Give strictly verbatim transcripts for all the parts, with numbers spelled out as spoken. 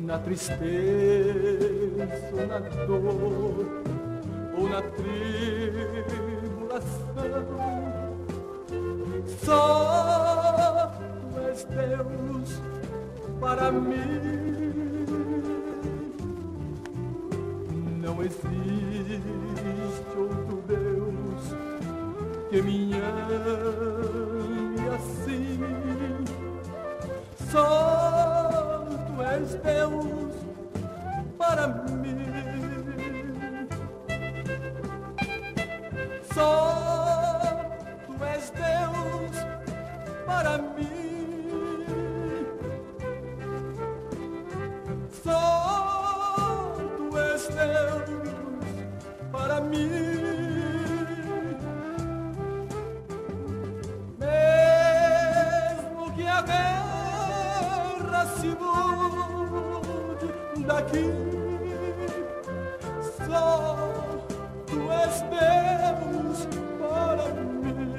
na tristeza ou na dor ou na tribulação. Só tu és Deus para mim. Não existe outro Deus que me ame assim. Só tu és Deus para mim. Só tu és Deus para mim. Só tu és Deus para mim. Mesmo que a guerra se mude daqui, só tu és Deus para mim.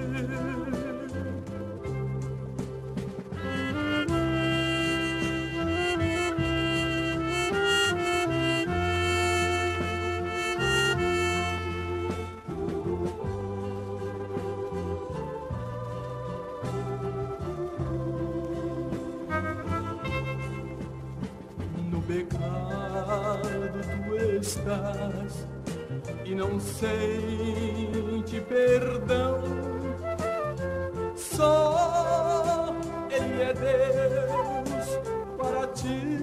No pecado tu estás e não sente perdão. Só Ele é Deus para ti.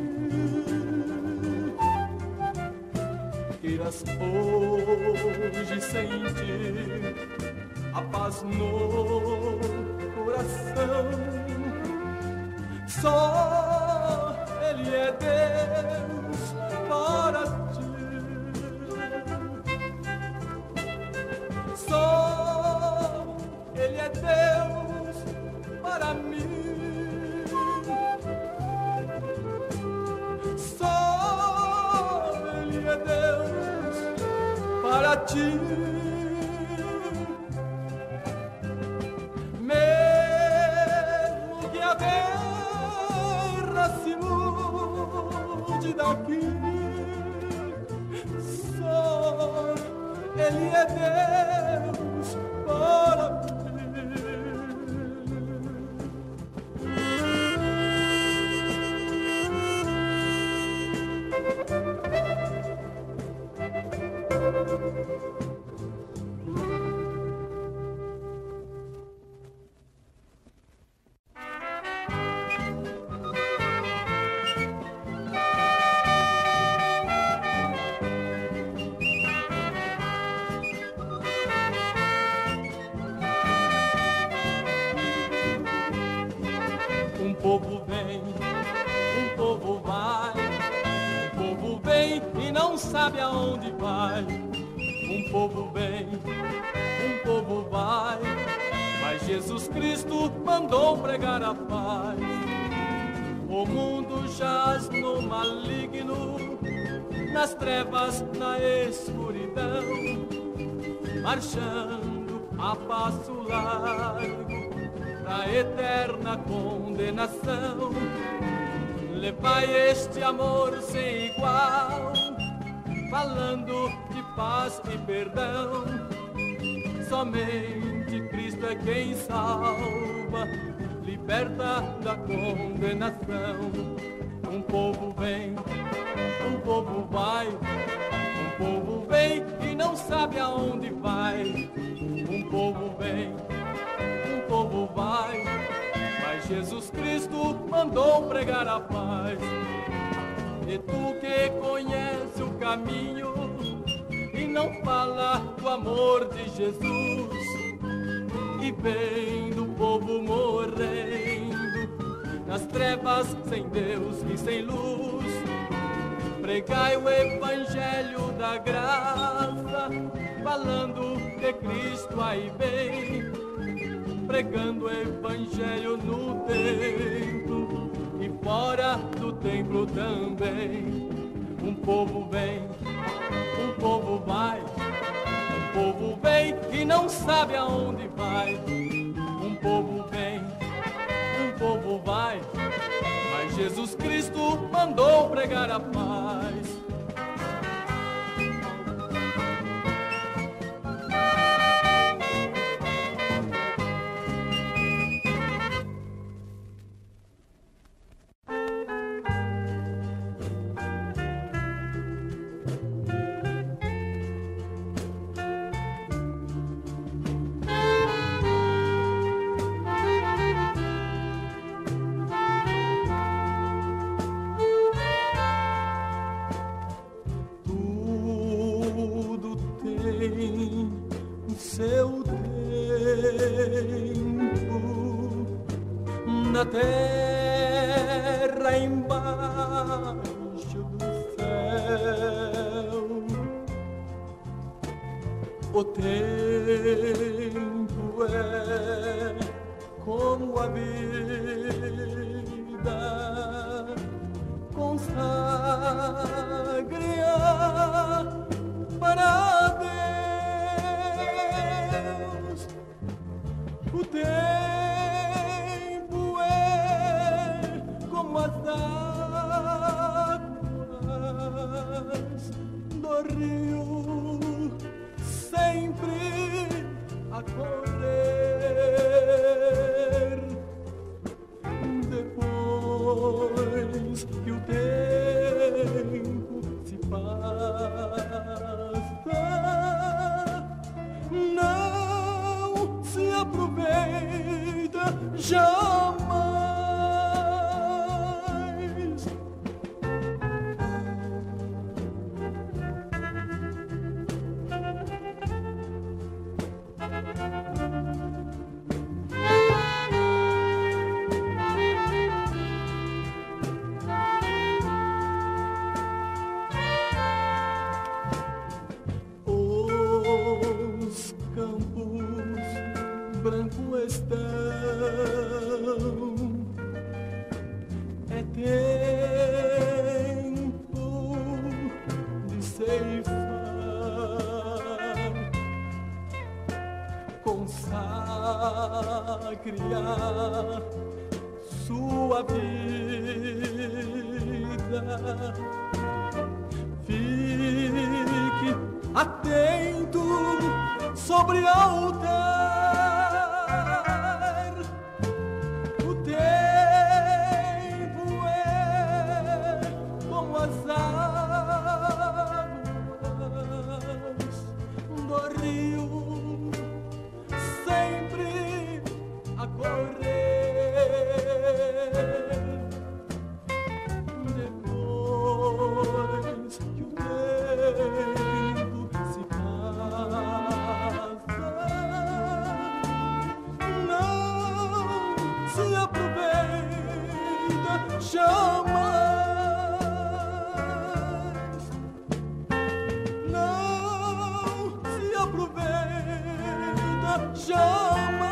Queiras hoje sentir a paz no coração. Só Ele é Deus para ti. Só Ele é Deus para mim. Só Ele é Deus para ti. Mesmo que a guerra se mude daqui, só Ele é Deus para mim. Um povo vem, um povo vai, um povo vem e não sabe aonde vai. Um povo vem, um povo vai, mas Jesus Cristo mandou pregar a paz. O mundo jaz no maligno, nas trevas, na escuridão, marchando a passo largo pra eterna condenação. Levai este amor sem igual, falando de paz e perdão. Somente Cristo é quem salva, liberta da condenação. Um povo vem, um povo vai, um povo vem e não sabe aonde vai. Um povo vem, um povo vai, mas Jesus Cristo mandou pregar a paz. E tu que conhece o caminho e não fala do amor de Jesus, e vendo o povo morrendo nas trevas, sem Deus e sem luz, pregai o evangelho da graça, falando de Cristo aí vem, pregando o evangelho no templo e fora do templo também. Um povo vem, um povo vai, um povo vem e não sabe aonde vai. Um povo vem, um povo vai, mas Jesus Cristo mandou pregar a paz. Seu tempo na terra embaixo do céu, o tempo é como a vida, consagre-a para Deus. O tempo é como as águas do rio, sempre a correr. Depois que o tempo se passa, não se aproveita jamais. Os campos brancos estão, é tempo de ceifar, consagre a sua vida, fique atento sobre o altar. O tempo é como as águas do rio, sempre a correr. Depois que o tempo se passa, não se aproveita jamais. Não se aproveita jamais.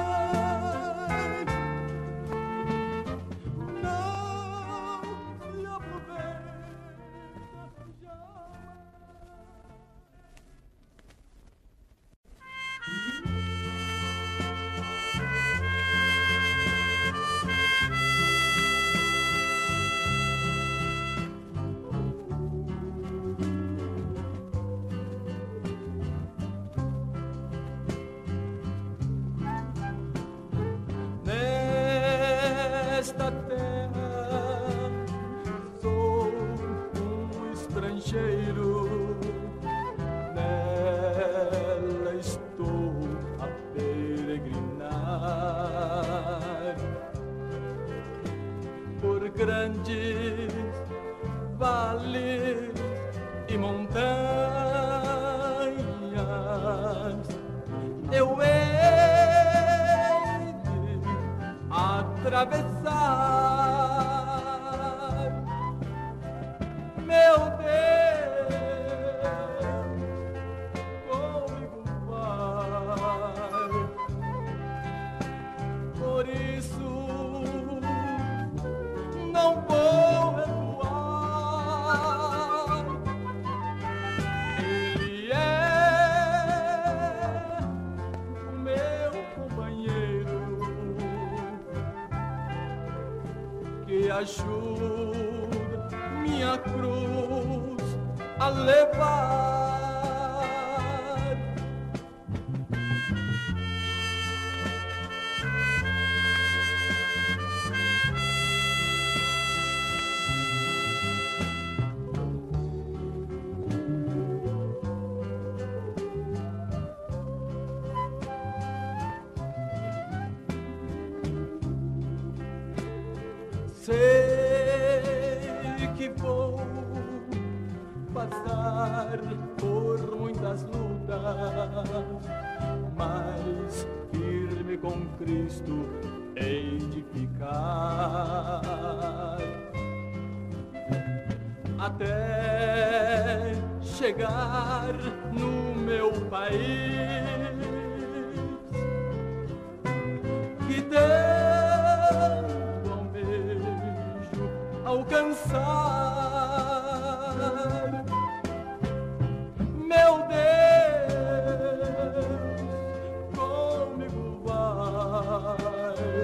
Nesta terra sou um estrangeiro, nela estou a peregrinar por grandes vales e montanhas. Eu hei de atravessar, meu Deus, comigo vai. Por isso não vou recuar. Ele é o meu companheiro que ajuda minha cruz a levar. Sei que vou passar por muitas lutas, mas firme com Cristo hei de ficar até chegar no meu país, que tanto almejo alcançar. Meu Deus, comigo vai,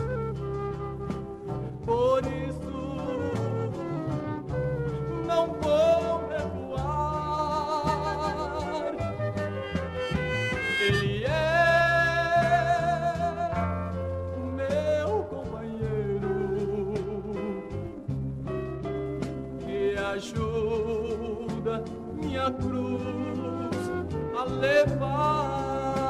por isso não vou recuar. Ele é meu companheiro que ajuda minha cruz a levar.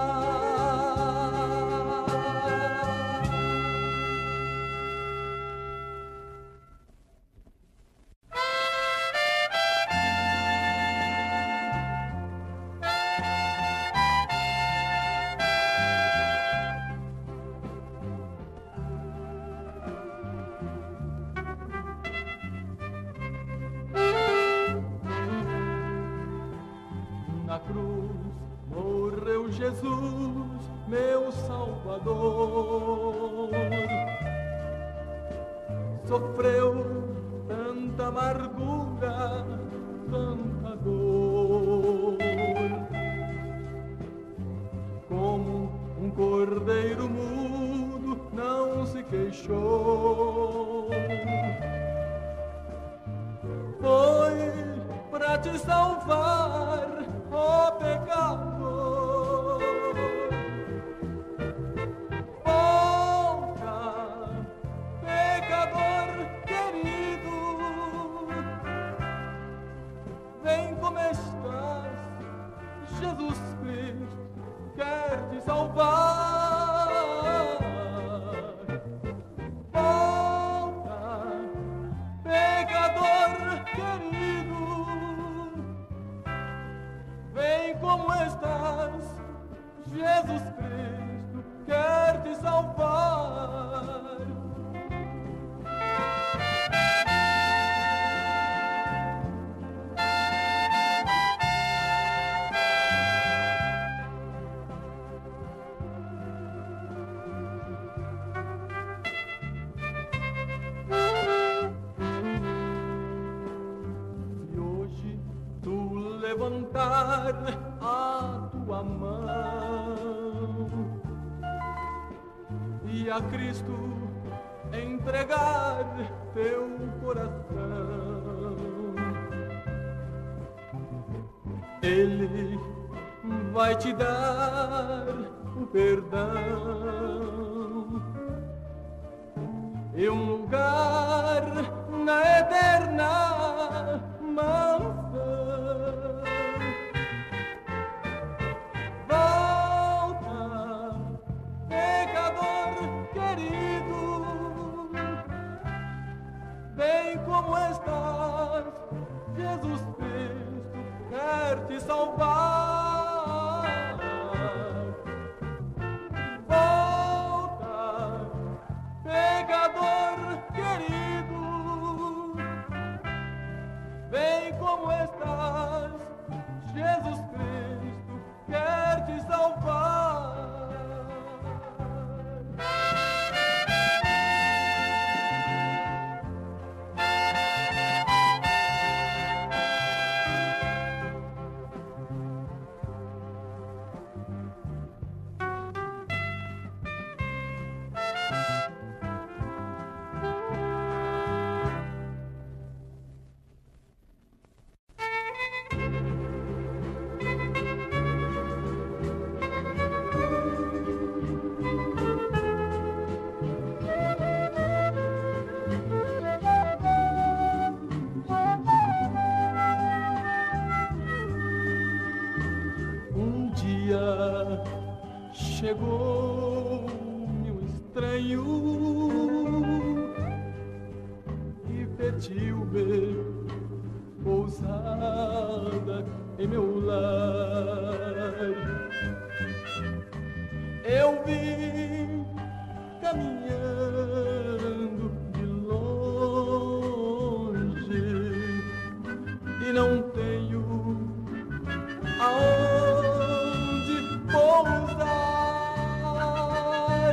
Na cruz morreu Jesus, meu Salvador. Sofreu tanta amargura, tanta dor. Como um cordeiro mudo não se queixou. Foi pra te salvar, ó pecador. Volta, pecador querido, vem como estás, Jesus Cristo quer te salvar. Volta, pecador querido, vem como estás, Jesus Cristo quer te salvar. Se hoje tu levantar a tua mão e a Cristo entregar teu coração, Ele vai te dar o perdão e um lugar na eterna mansão. Bem como estás, Jesus Cristo quer te salvar. Volta, pecador querido, bem como estás, Jesus Cristo quer te salvar. chegou-me um estranho e pediu-me pousada em meu lar. Eu vim caminhando de longe e não tenho aonde pousar.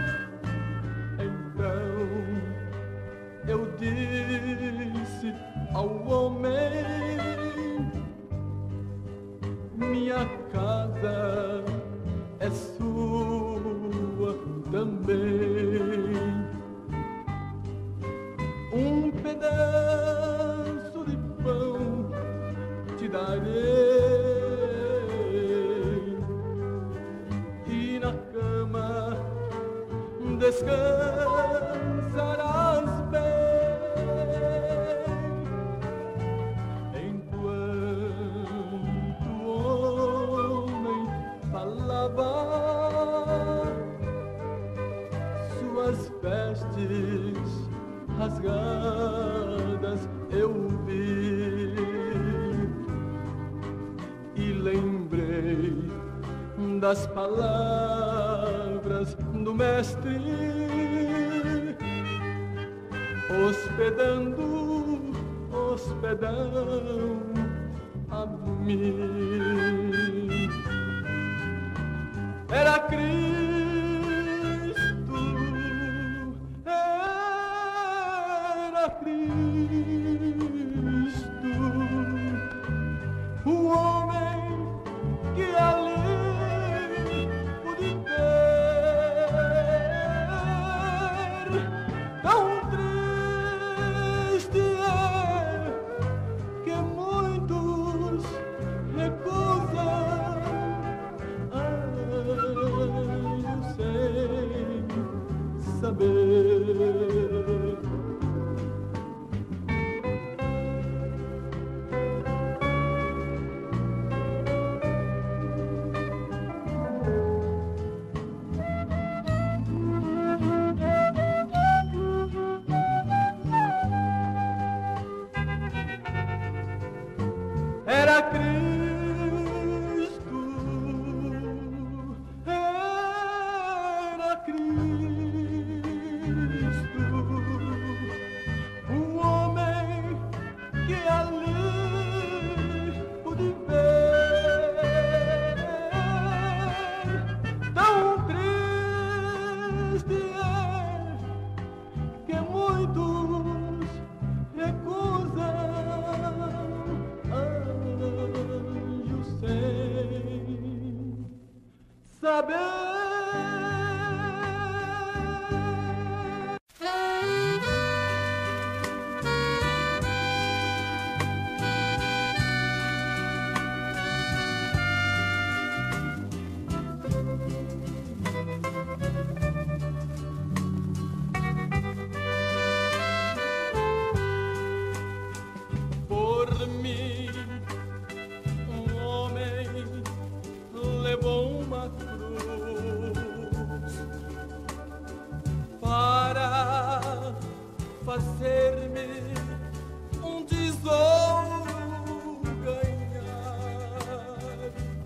Então eu disse ao homem: minha casa é sua também. Um pedaço de pão te darei e na cama descansarás bem. Enquanto o homem falava, suas vestes rasgadas eu vi e lembrei das palavras do mestre, hospedando, hospedão a mim. Era Cristo, era Cristo, o homem que ali pude ver. Tão triste é que muitos recusam. Eu sei saber. Era Cristo, era Cristo, o homem que ali pude ver. Tão triste é que muitos recusam. Saber. Por mim, um homem levou uma cruz para fazer-me um tesouro ganhar.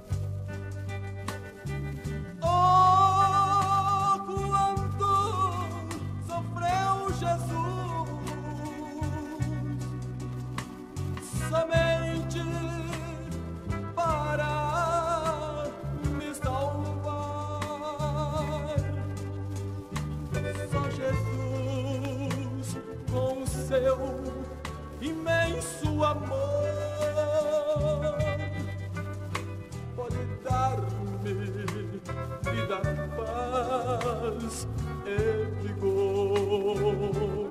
Oh, quanto sofreu Jesus somente para me salvar. Só Jesus, com seu imenso amor, pode dar-me vida, paz e vigor.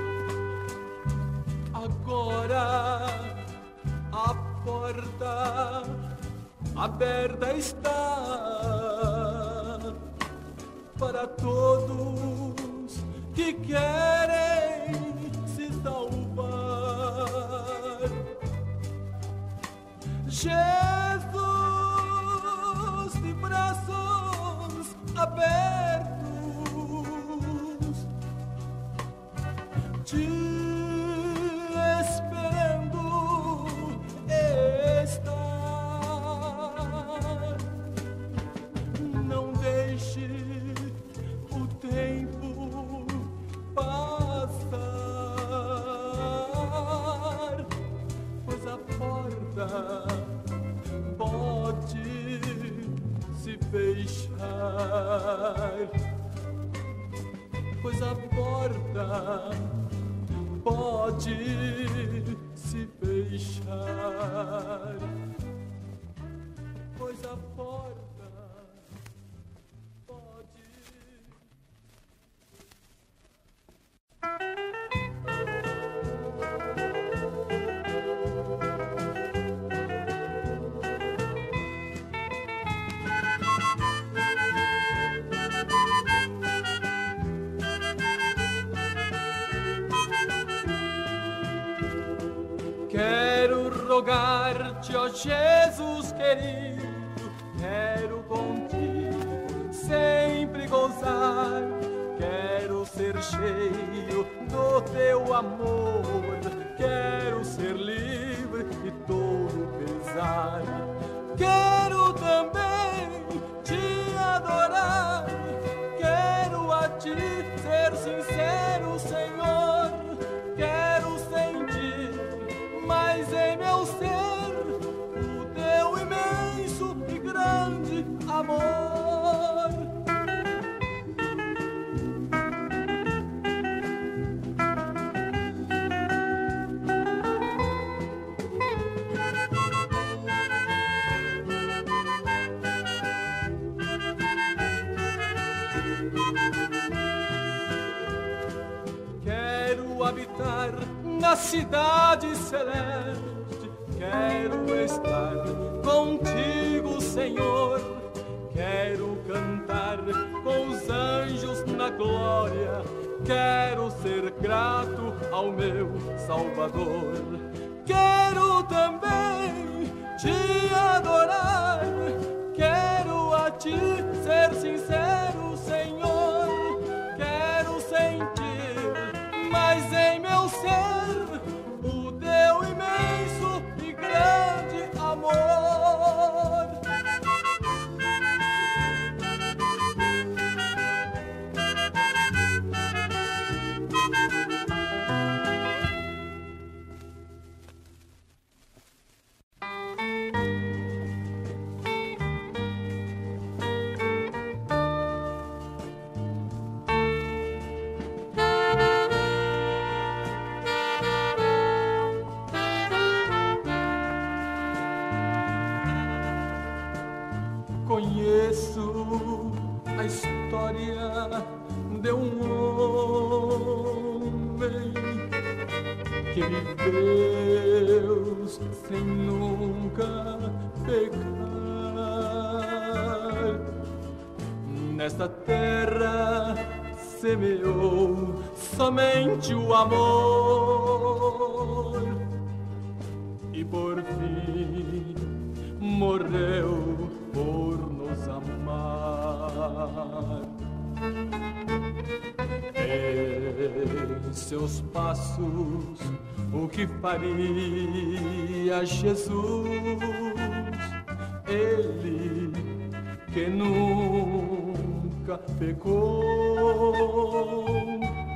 Agora a porta aberta está para todos que querem se salvar. Jesus, de braços abertos, te esperando está. Não deixe o tempo passar, pois a porta pode se fechar, pois a porta pode se fechar, pois a porta pode. Quero rogar-te, ó Jesus querido, quero contigo sempre gozar, quero ser cheio do teu amor, quero ser livre de todo pesar, quero também te adorar, quero a ti ser sincero, Senhor, quero sentir mas em meu ser o teu imenso e grande amor. Quero habitar na cidade celeste, quero estar contigo, Senhor, quero cantar com os anjos na glória, quero ser grato ao meu Salvador, quero também te adorar, quero a ti ser sincero, Senhor, quero sentir mas em meu ser o teu imenso e grande amor. Conheço a história de um homem que viveu sem nunca pecar. Nesta terra semeou somente o amor e por fim morreu por nos amar. Em seus passos, o que faria Jesus? Ele que nunca pecou.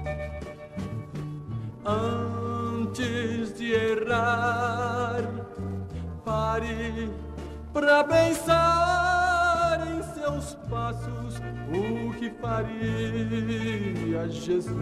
Antes de errar, pare pra pensar em seus passos, o que faria Jesus?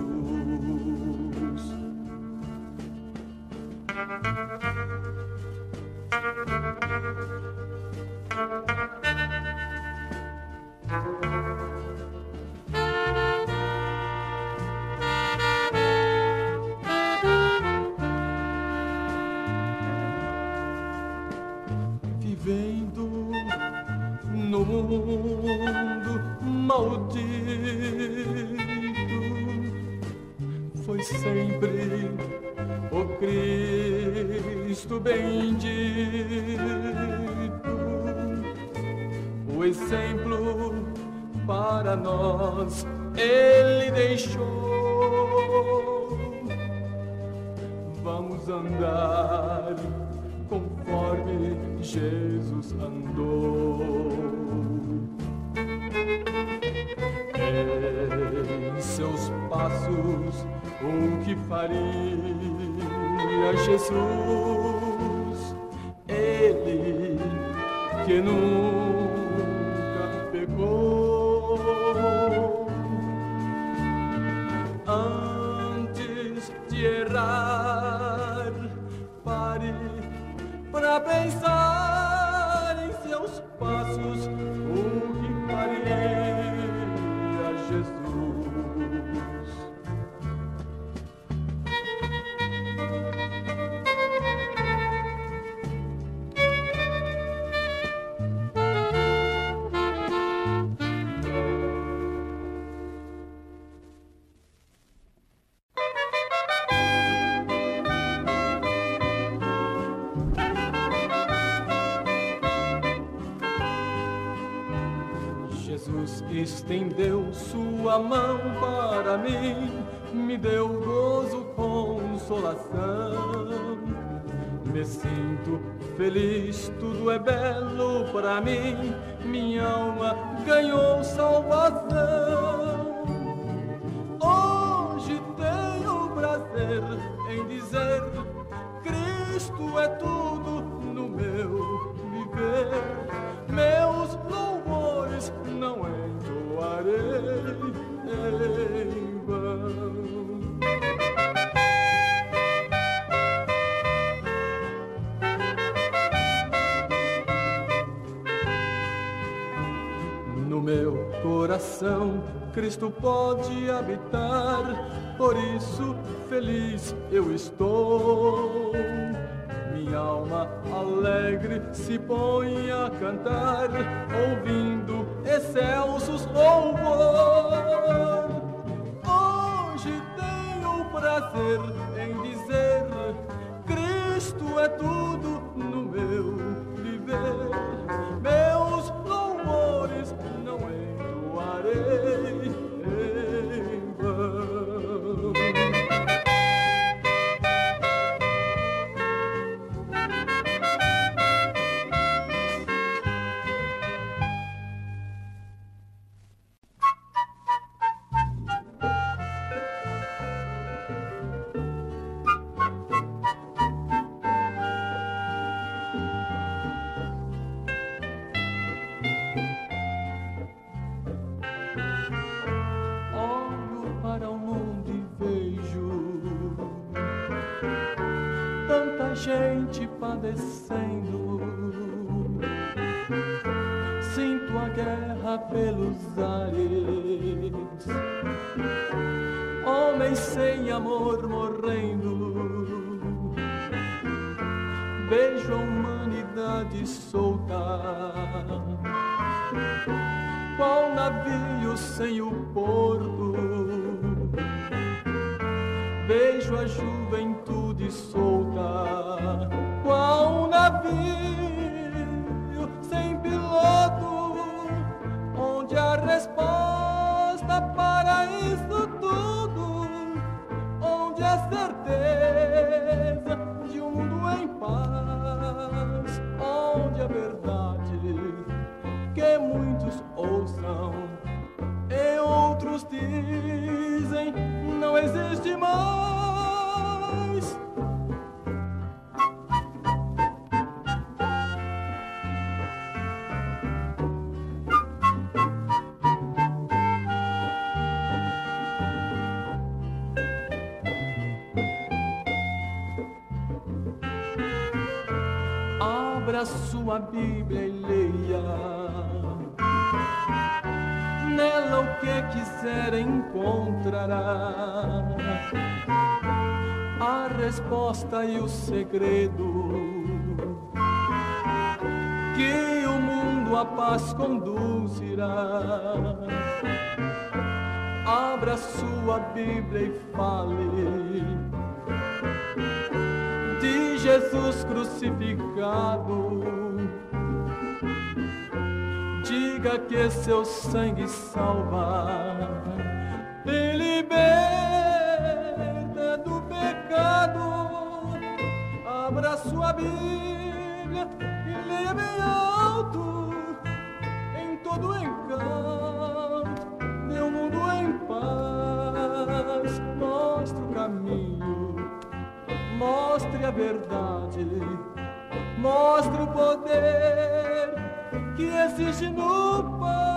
Vivendo sempre o Cristo bendito, o exemplo para nós Ele deixou. Vamos andar conforme Jesus andou. Em seus passos, o que faria Jesus? Ele que nunca pecou. Antes de errar, pare para pensar em seus passos, o que faria Jesus. Jesus estendeu sua mão para mim, me deu gozo, consolação. Me sinto feliz, tudo é belo para mim, minha alma ganhou salvação. Hoje tenho prazer em dizer, Cristo é tudo no meu viver. Meus louvores não entoarei em vão. No meu coração Cristo pode habitar, por isso feliz eu estou. Minha alma alegre se põe a cantar, ouvindo excelsos louvor. Hoje tenho prazer em dizer, Cristo é tudo no meu viver. Meus louvores não entoarei em vão. Gente padecendo, sinto a guerra pelos ares, homens sem amor morrendo, vejo a humanidade solta, qual navio sem o porto, vejo a juventude solta, qual navio sem piloto, onde a resposta para isso tudo, onde a certeza de um mundo em paz, onde a verdade que muitos ouçam e outros dizem não existe mais. Abra sua Bíblia e leia nela o que quiser encontrará a resposta e o segredo que o mundo a paz conduzirá. abra sua Bíblia e fale de Jesus crucificado. Diga que seu sangue salva e liberta do pecado. Abra sua Bíblia e leia bem alto em todo encanto de um mundo em paz. Mostre o caminho, mostre a verdade, mostre o poder que existe no Pai.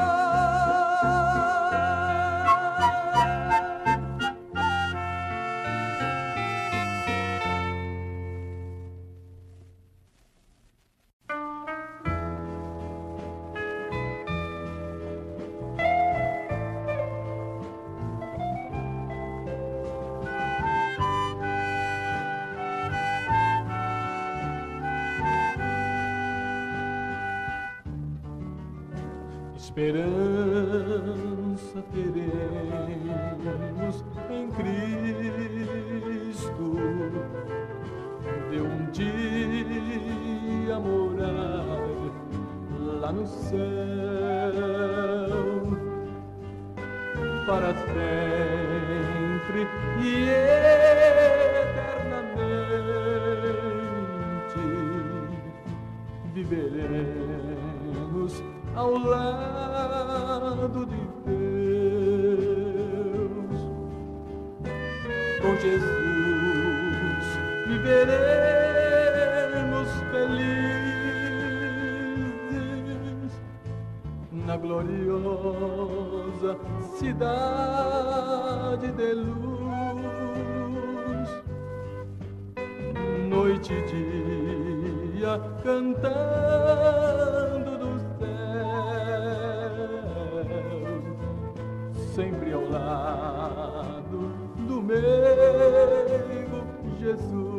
Esperança teremos em Cristo, de um dia morar lá no céu, para sempre e eternamente viveremos ao lado de Deus. Com Jesus viveremos felizes na gloriosa cidade de luz. Noite e dia cantando do sempre ao lado do meu Jesus.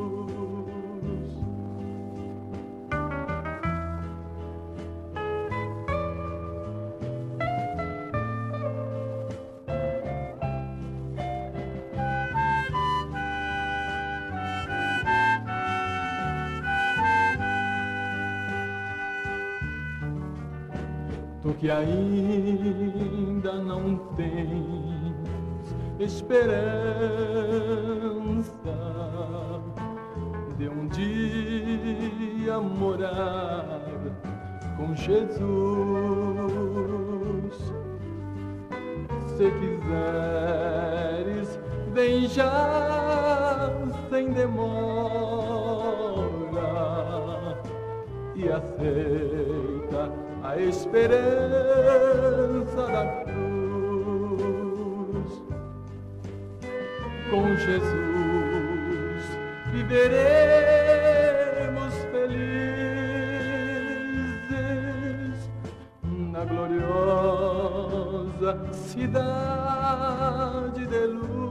Tu que ainda não tens esperança de um dia morar com Jesus, se quiseres, vem já sem demora e aceita a esperança da cruz. Com Jesus viveremos felizes na gloriosa cidade de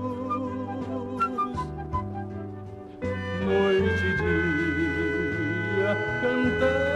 luz. Noite e dia cantando